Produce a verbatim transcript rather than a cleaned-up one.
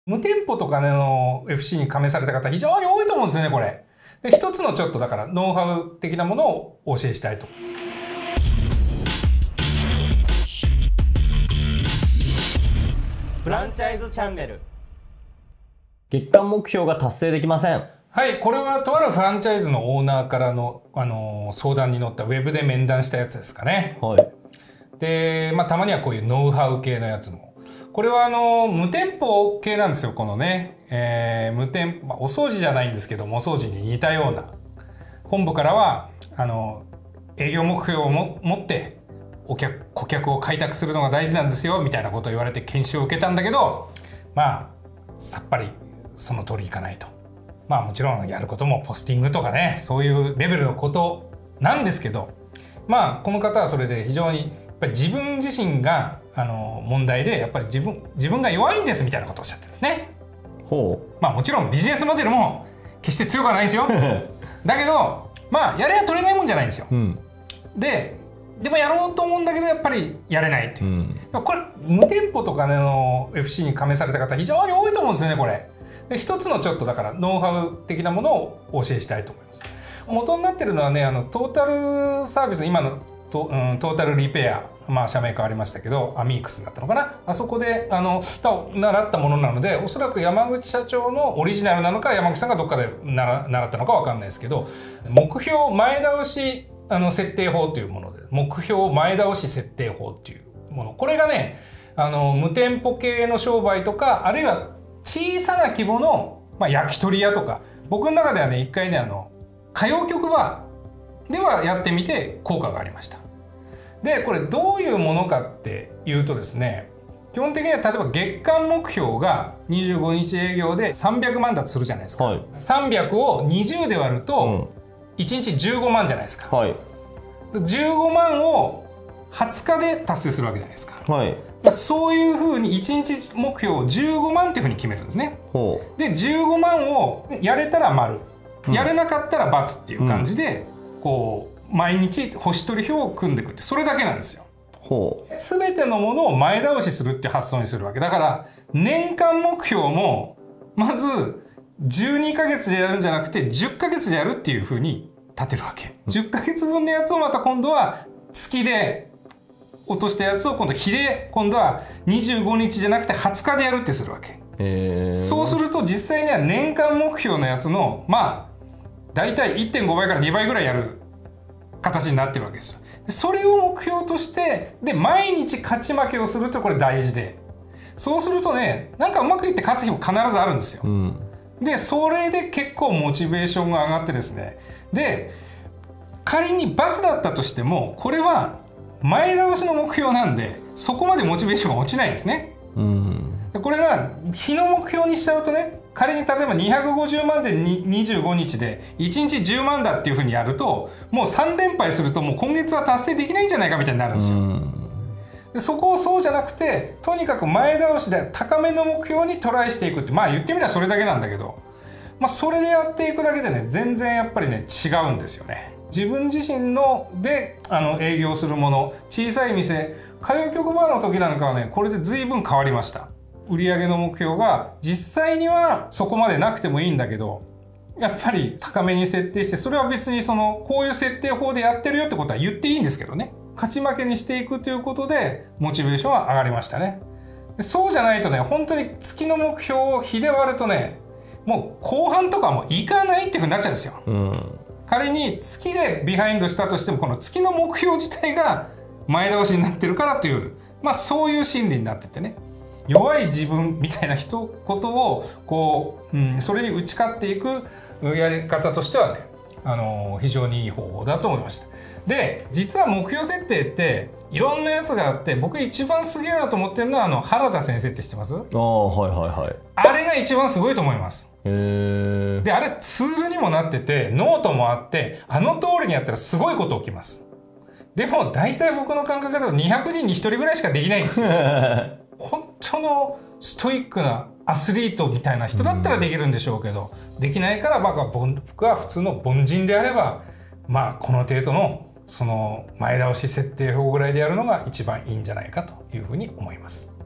無店舗とかの エフシー に加盟された方非常に多いと思うんですよね、これ。で、一つのちょっとだからノウハウ的なものをお教えしたいと思います。 フランチャイズチャンネル。月間目標が達成できません。 はい、これはとあるフランチャイズのオーナーからの、あのー、相談に乗ったウェブで面談したやつですかね。 はい。 で、まあ、たまにはこういうノウハウ系のやつも。これはあの無店舗系なんですよ、このね。えー、無店舗、まあ、お掃除じゃないんですけども、お掃除に似たような。本部からは、あの、営業目標をも持って、お客、顧客を開拓するのが大事なんですよ、みたいなことを言われて研修を受けたんだけど、まあ、さっぱりその通りいかないと。まあもちろんやることもポスティングとかね、そういうレベルのことなんですけど、まあこの方はそれで非常にやっぱり自分自身があの問題でやっぱり自分自分が弱いんですみたいなことをおっしゃってですね。 ほう。 まあもちろんビジネスモデルも決して強くはないですよ。だけどまあやれや取れないもんじゃないんですよ。うん、ででもやろうと思うんだけどやっぱりやれないっていう。うん、これ無店舗とかの エフシー に加盟された方非常に多いと思うんですよね、これ。で一つのちょっとだからノウハウ的なものをお教えしたいと思います。元になってるのはね、あのトータルサービス、今のト、うん、トータルリペア、まあ社名変わりましたけど、アミークスになったのかな、あそこであの習ったものなので、おそらく山口社長のオリジナルなのか、山口さんがどっかで習ったのかわかんないですけど、目標前倒しあの設定法というもので、目標前倒し設定法っていうもの、これがね、あの無店舗系の商売とか、あるいは小さな規模の、まあ、焼き鳥屋とか、僕の中ではね、一回ね、あの歌謡曲バーではやってみて効果がありました。でこれどういうものかっていうとですね、基本的には例えば月間目標がにじゅうごにち営業でさんびゃくまんだとするじゃないですか、はい、さんびゃくをにじゅうで割るといちにちじゅうごまんじゃないですか、はい、じゅうごまんをはつかで達成するわけじゃないですか、はい、そういうふうにいちにち目標をじゅうごまんっていうふうに決めるんですね。でじゅうごまんをやれたら丸、やれなかったら×っていう感じで、うん、こう毎日星取り表を組んでいくって、それだけなんですよ。全てのものを前倒しするっていう発想にするわけだから、年間目標もまずじゅうにかげつでやるんじゃなくてじゅっかげつでやるっていうふうに立てるわけ。じゅっかげつぶんのやつをまた今度は月で落としたやつを今度日で今度はにじゅうごにちじゃなくてはつかでやるってするわけ。えー、そうすると実際には年間目標のやつのまあ大体 いってんご 倍からにばいぐらいやる形になってるわけですよ。それを目標としてで毎日勝ち負けをするとこれ大事で、そうするとね、なんかうまくいって勝つ日も必ずあるんですよ。うん、でそれで結構モチベーションが上がってですね、で仮に×だったとしてもこれは前倒しの目標なんでそこまでモチベーションが落ちないんですね。うん、でこれが日の目標にしちゃうとね、仮に例えばにひゃくごじゅうまんでにじゅうごにちでいちにちじゅうまんだっていうふうにやると、もうさんれんぱいするともう今月は達成できないんじゃないかみたいになるんですよ。でそこをそうじゃなくて、とにかく前倒しで高めの目標にトライしていくって、まあ言ってみればそれだけなんだけど、まあ、それでやっていくだけでね、全然やっぱりね違うんですよね。自分自身のであの営業するもの、小さい店、歌謡曲バーの時なんかはね、これで随分変わりました。売上の目標が実際にはそこまでなくてもいいんだけど、やっぱり高めに設定して、それは別にそのこういう設定法でやってるよってことは言っていいんですけどね、勝ち負けにしていくということでモチベーションは上がりましたね。そうじゃないとね、本当に月の目標を日で割るとね、もう後半とかもいかないっていうふうになっちゃうんですよ。うん、仮に月でビハインドしたとしても、この月の目標自体が前倒しになってるからという、まあそういう心理になっててね、弱い自分みたいな人ことをこう、うん、それに打ち勝っていくやり方としてはね、あの非常にいい方法だと思いました。で実は目標設定っていろんなやつがあって、僕一番すげえなと思ってるのはあの原田先生って知ってます？ああ、はいはいはい。あれが一番すごいと思います。へー。であれツールにもなってて、ノートもあって、あの通りにやったらすごいこと起きます。でも大体僕の感覚だとにひゃくにんにひとりぐらいしかできないんですよ。本当のストイックなアスリートみたいな人だったらできるんでしょうけど、できないから僕は僕は普通の凡人であれば、まあこの程度のその前倒し設定法ぐらいでやるのが一番いいんじゃないかというふうに思います。